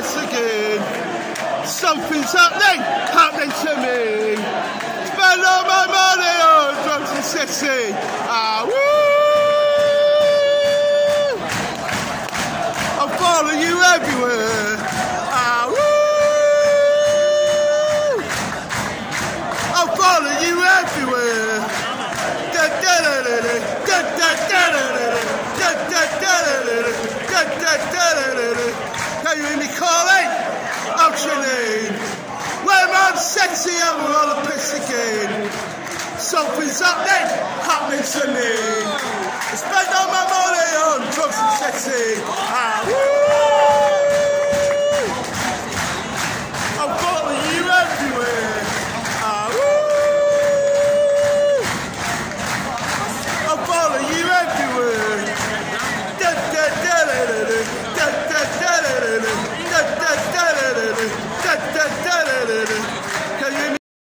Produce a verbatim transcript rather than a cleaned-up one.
piss again. Something's happening, happening to me. Spend all my money on drugs and sexy. Ah, woo! I'll follow you everywhere. Ah, woo! I'll follow you everywhere. Da da da da da da da da da da da da da da da. Can you hear me calling? Out your name. Well, I'm sexy and we're all a piss again. Something's happening, happening to me. I spend all my money on drugs and sexy.